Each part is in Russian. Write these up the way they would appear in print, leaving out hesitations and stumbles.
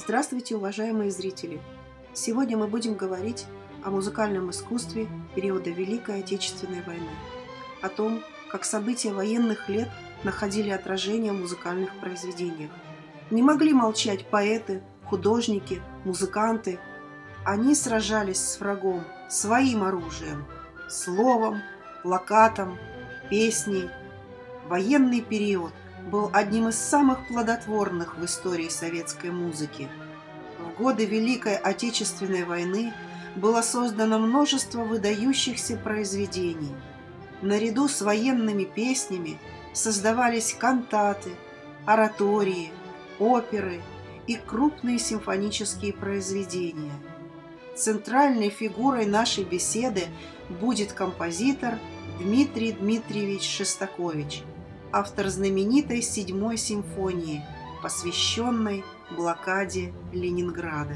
Здравствуйте, уважаемые зрители! Сегодня мы будем говорить о музыкальном искусстве периода Великой Отечественной войны, о том, как события военных лет находили отражение в музыкальных произведениях. Не могли молчать поэты, художники, музыканты. Они сражались с врагом своим оружием, словом, плакатом, песней. Военный период был одним из самых плодотворных в истории советской музыки. В годы Великой Отечественной войны было создано множество выдающихся произведений. Наряду с военными песнями создавались кантаты, оратории, оперы и крупные симфонические произведения. Центральной фигурой нашей беседы будет композитор Дмитрий Дмитриевич Шостакович, автор знаменитой «Седьмой симфонии», посвященной блокаде Ленинграда.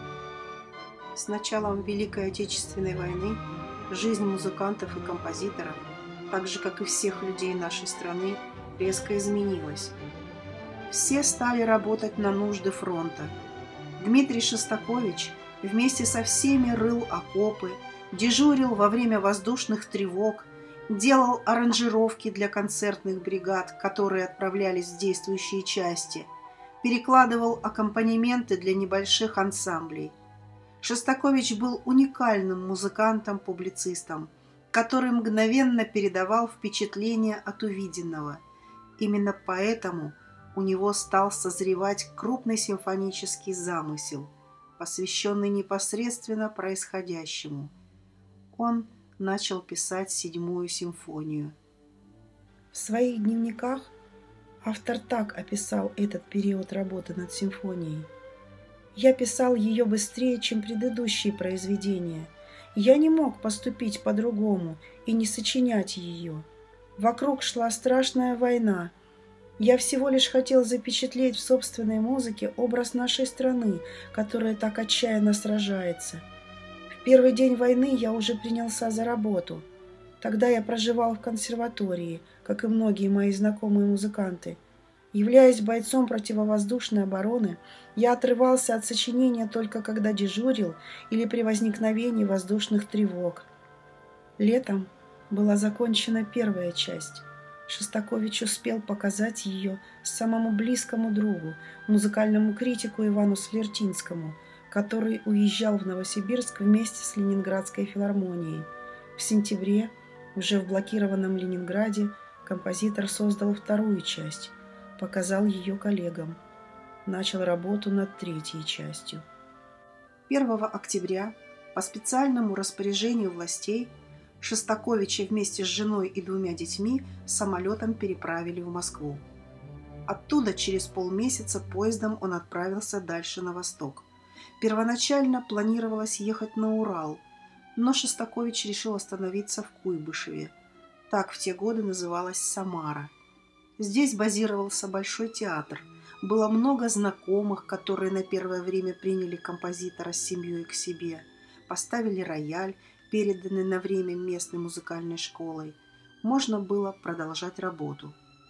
С началом Великой Отечественной войны жизнь музыкантов и композиторов, так же как и всех людей нашей страны, резко изменилась. Все стали работать на нужды фронта. Дмитрий Шостакович вместе со всеми рыл окопы, дежурил во время воздушных тревог, делал аранжировки для концертных бригад, которые отправлялись в действующие части, перекладывал аккомпанементы для небольших ансамблей. Шостакович был уникальным музыкантом-публицистом, который мгновенно передавал впечатление от увиденного. Именно поэтому у него стал созревать крупный симфонический замысел, посвященный непосредственно происходящему. Он начал писать «Седьмую симфонию». В своих дневниках автор так описал этот период работы над симфонией. «Я писал ее быстрее, чем предыдущие произведения. Я не мог поступить по-другому и не сочинять ее. Вокруг шла страшная война. Я всего лишь хотел запечатлеть в собственной музыке образ нашей страны, которая так отчаянно сражается. В первый день войны я уже принялся за работу. Тогда я проживал в консерватории, как и многие мои знакомые музыканты. Являясь бойцом противовоздушной обороны, я отрывался от сочинения только когда дежурил или при возникновении воздушных тревог. Летом была закончена первая часть. Шостакович успел показать ее самому близкому другу, музыкальному критику Ивану Слертинскому, который уезжал в Новосибирск вместе с Ленинградской филармонией. В сентябре, уже в блокированном Ленинграде, композитор создал вторую часть, показал ее коллегам, начал работу над третьей частью. 1 октября по специальному распоряжению властей Шостаковича вместе с женой и 2 детьми самолетом переправили в Москву. Оттуда через полмесяца поездом он отправился дальше на восток. Первоначально планировалось ехать на Урал, но Шостакович решил остановиться в Куйбышеве. Так в те годы называлась Самара. Здесь базировался Большой театр. Было много знакомых, которые на первое время приняли композитора с семьей к себе, поставили рояль, переданный на время местной музыкальной школой. Можно было продолжать работу.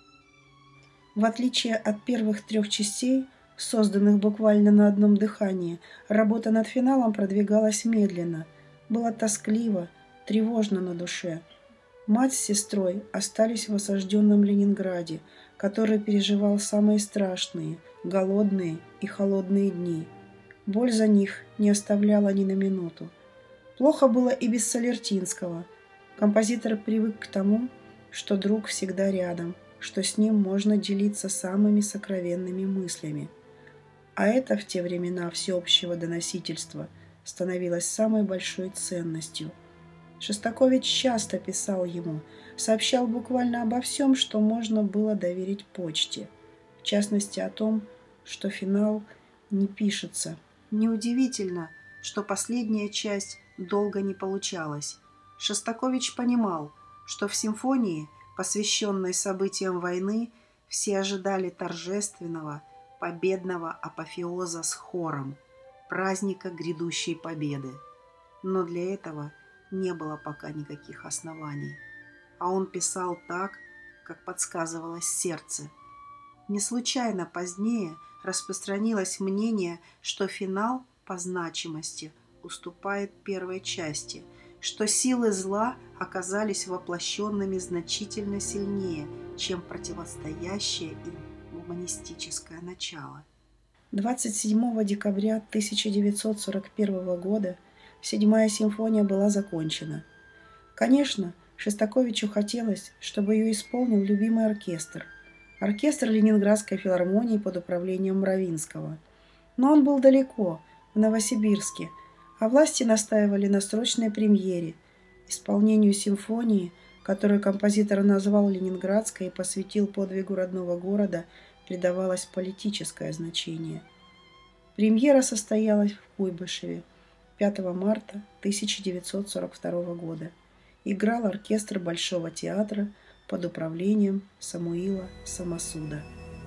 В отличие от первых 3 частей, созданных буквально на одном дыхании, работа над финалом продвигалась медленно. Было тоскливо, тревожно на душе. Мать с сестрой остались в осажденном Ленинграде, который переживал самые страшные, голодные и холодные дни. Боль за них не оставляла ни на минуту. Плохо было и без Слертинского. Композитор привык к тому, что друг всегда рядом, что с ним можно делиться самыми сокровенными мыслями. А это в те времена всеобщего доносительства становилось самой большой ценностью. Шостакович часто писал ему, сообщал буквально обо всем, что можно было доверить почте. В частности о том, что финал не пишется. Неудивительно, что последняя часть долго не получалась. Шостакович понимал, что в симфонии, посвященной событиям войны, все ожидали торжественного, победного апофеоза с хором, праздника грядущей победы. Но для этого не было пока никаких оснований. А он писал так, как подсказывалось сердце. Не случайно позднее распространилось мнение, что финал по значимости уступает первой части, что силы зла оказались воплощенными значительно сильнее, чем противостоящее им гуманистическое начало. 27 декабря 1941 года Седьмая симфония была закончена. Конечно, Шостаковичу хотелось, чтобы ее исполнил любимый оркестр Ленинградской филармонии под управлением Мравинского. Но он был далеко, в Новосибирске, а власти настаивали на срочной премьере, исполнению симфонии, которую композитор назвал «Ленинградской» и посвятил подвигу родного города, придавалось политическое значение. Премьера состоялась в Куйбышеве 5 марта 1942 года. Играл оркестр Большого театра под управлением Самуила Самосуда.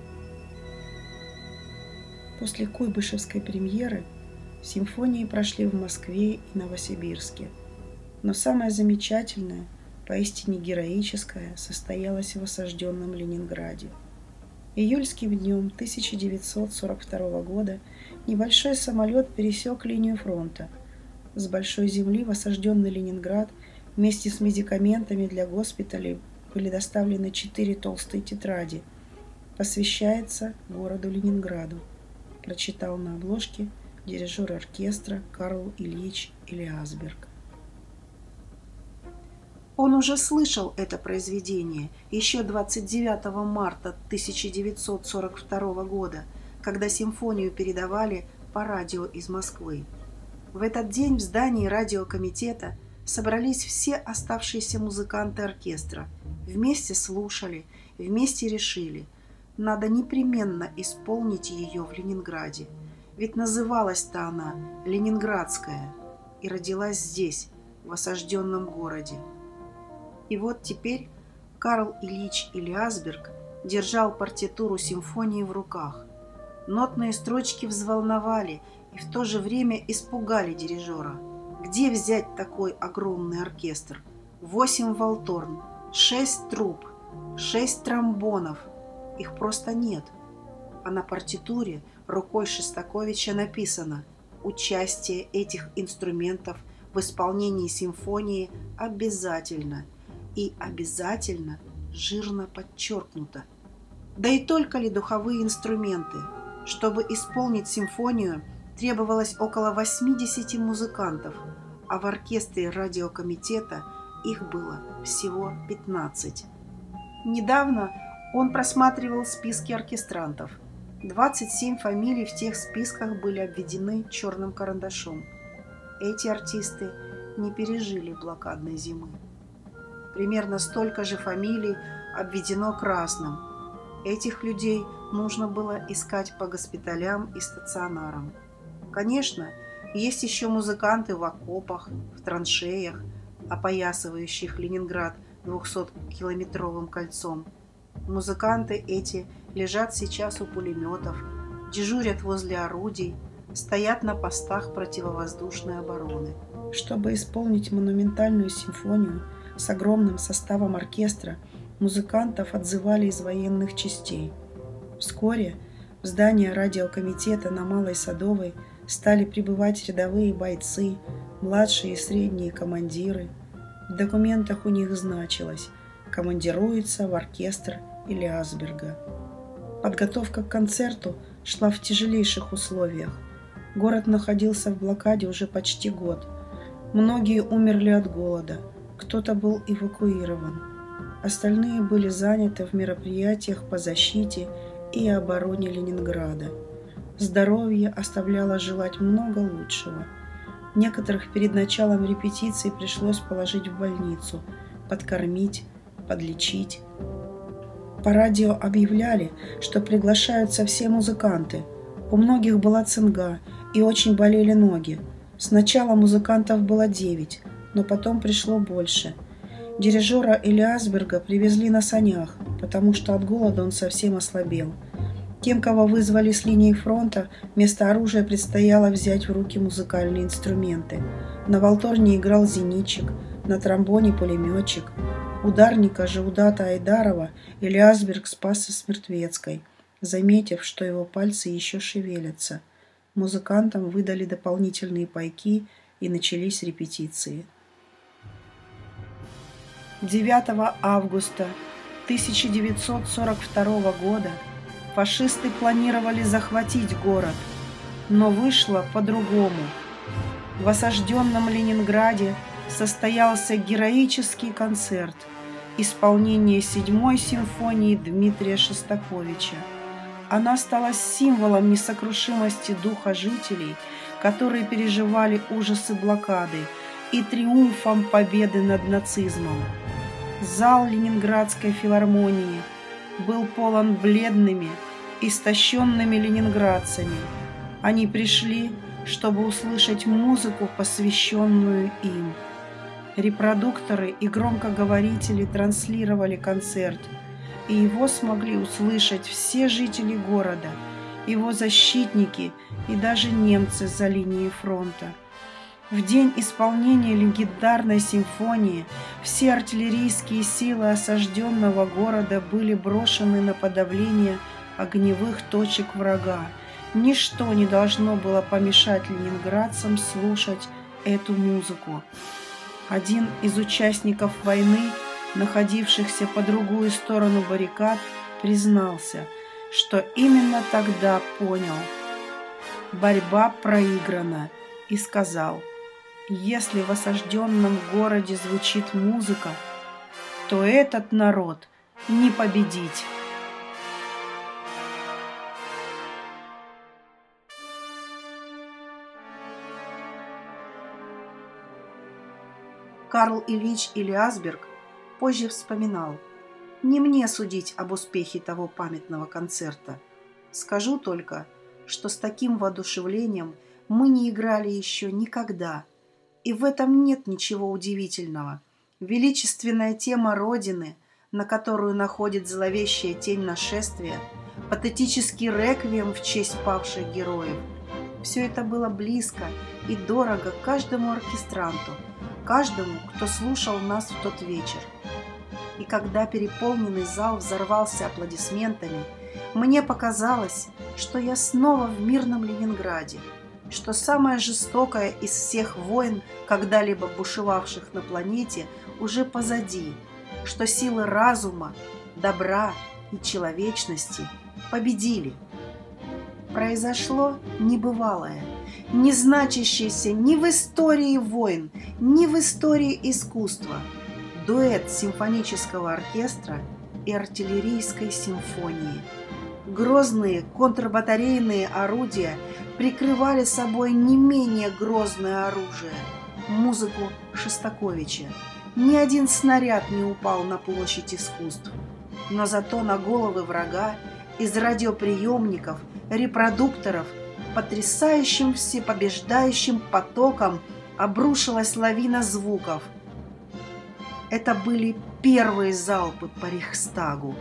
После Куйбышевской премьеры симфонии прошли в Москве и Новосибирске. Но самое замечательное, поистине героическое, состоялось в осажденном Ленинграде. Июльским днем 1942 года небольшой самолет пересек линию фронта. С большой земли в осажденный Ленинград вместе с медикаментами для госпиталей были доставлены 4 толстые тетради. «Посвящается городу Ленинграду», прочитал на обложке дирижер оркестра Карл Ильич Элиасберг. Он уже слышал это произведение еще 29 марта 1942 года, когда симфонию передавали по радио из Москвы. В этот день в здании радиокомитета собрались все оставшиеся музыканты оркестра. Вместе слушали, вместе решили, надо непременно исполнить ее в Ленинграде. Ведь называлась-то она «Ленинградская» и родилась здесь, в осажденном городе. И вот теперь Карл Ильич Элиасберг держал партитуру симфонии в руках. Нотные строчки взволновали и в то же время испугали дирижера. Где взять такой огромный оркестр? 8 валторн, 6 труб, 6 тромбонов. Их просто нет. А на партитуре рукой Шостаковича написано: участие этих инструментов в исполнении симфонии обязательно. И обязательно жирно подчеркнуто. Да и только ли духовые инструменты? Чтобы исполнить симфонию, требовалось около 80 музыкантов, а в оркестре радиокомитета их было всего 15. Недавно он просматривал списки оркестрантов. 27 фамилий в тех списках были обведены черным карандашом. Эти артисты не пережили блокадной зимы. Примерно столько же фамилий обведено красным. Этих людей нужно было искать по госпиталям и стационарам. Конечно, есть еще музыканты в окопах, в траншеях, опоясывающих Ленинград 200-километровым кольцом. Музыканты эти лежат сейчас у пулеметов, дежурят возле орудий, стоят на постах противовоздушной обороны. Чтобы исполнить монументальную симфонию с огромным составом оркестра, музыкантов отзывали из военных частей. Вскоре в здание радиокомитета на Малой Садовой стали прибывать рядовые бойцы, младшие и средние командиры. В документах у них значилось: командируется в оркестр Элиасберга. Подготовка к концерту шла в тяжелейших условиях. Город находился в блокаде уже почти год. Многие умерли от голода, кто-то был эвакуирован. Остальные были заняты в мероприятиях по защите и обороне Ленинграда. Здоровье оставляло желать много лучшего. Некоторых перед началом репетиций пришлось положить в больницу, подкормить, подлечить. По радио объявляли, что приглашаются все музыканты. У многих была цинга и очень болели ноги. Сначала музыкантов было 9, но потом пришло больше. Дирижера Элиасберга привезли на санях, потому что от голода он совсем ослабел. Тем, кого вызвали с линии фронта, вместо оружия предстояло взять в руки музыкальные инструменты. На валторне играл зенитчик, на тромбоне пулеметчик. Ударника Жаудата Айдарова Элиасберг спас с Мертвецкой. Заметив, что его пальцы еще шевелятся, музыкантам выдали дополнительные пайки и начались репетиции. 9 августа 1942 года фашисты планировали захватить город, но вышло по-другому. В осажденном Ленинграде состоялся героический концерт исполнения 7-й симфонии Дмитрия Шостаковича. Она стала символом несокрушимости духа жителей, которые переживали ужасы блокады, и триумфом победы над нацизмом. Зал Ленинградской филармонии был полон бледными, истощенными ленинградцами. Они пришли, чтобы услышать музыку, посвященную им. Репродукторы и громкоговорители транслировали концерт, и его смогли услышать все жители города, его защитники и даже немцы за линией фронта. В день исполнения легендарной симфонии все артиллерийские силы осажденного города были брошены на подавление огневых точек врага. Ничто не должно было помешать ленинградцам слушать эту музыку. Один из участников войны, находившихся по другую сторону баррикад, признался, что именно тогда понял: борьба проиграна, и сказал: если в осажденном городе звучит музыка, то этот народ не победить. Карл Ильич Элиасберг позже вспоминал: «Не мне судить об успехе того памятного концерта. Скажу только, что с таким воодушевлением мы не играли еще никогда. И в этом нет ничего удивительного. Величественная тема Родины, на которую находит зловещая тень нашествия, патетический реквием в честь павших героев – все это было близко и дорого каждому оркестранту, каждому, кто слушал нас в тот вечер. И когда переполненный зал взорвался аплодисментами, мне показалось, что я снова в мирном Ленинграде, что самая жестокая из всех войн, когда-либо бушевавших на планете, уже позади, что силы разума, добра и человечности победили. Произошло небывалое, не значащееся ни в истории войн, ни в истории искусства. Дуэт симфонического оркестра и артиллерийской симфонии. Грозные контрбатарейные орудия прикрывали собой не менее грозное оружие – музыку Шостаковича. Ни один снаряд не упал на площадь искусств, но зато на головы врага из радиоприемников, репродукторов потрясающим всепобеждающим потоком обрушилась лавина звуков. Это были первые залпы по Рейхстагу.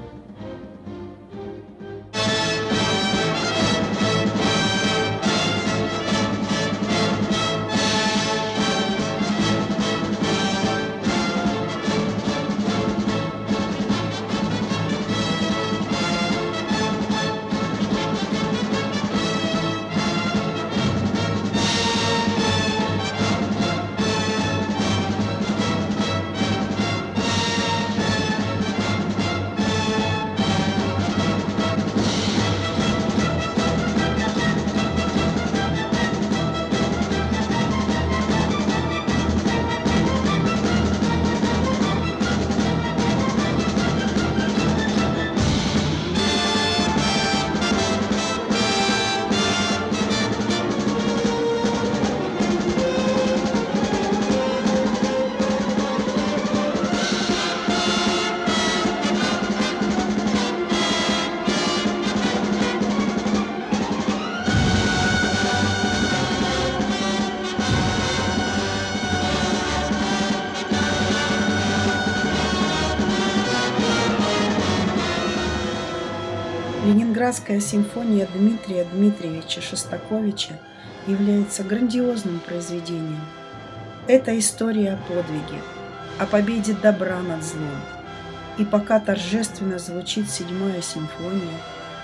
Ленинградская симфония Дмитрия Дмитриевича Шостаковича является грандиозным произведением. Это история о подвиге, о победе добра над злом. И пока торжественно звучит 7-я симфония,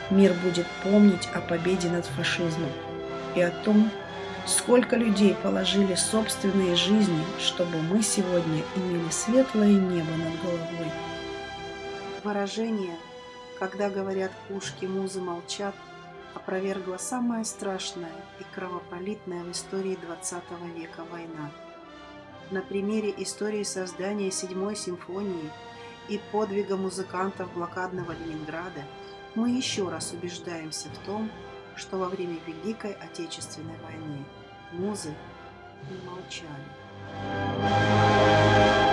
мир будет помнить о победе над фашизмом и о том, сколько людей положили собственные жизни, чтобы мы сегодня имели светлое небо над головой. Выражение «когда говорят пушки, музы молчат» опровергло самая страшная и кровопролитная в истории XX века война. На примере истории создания 7-й симфонии и подвига музыкантов блокадного Ленинграда мы еще раз убеждаемся в том, что во время Великой Отечественной войны музы не молчали.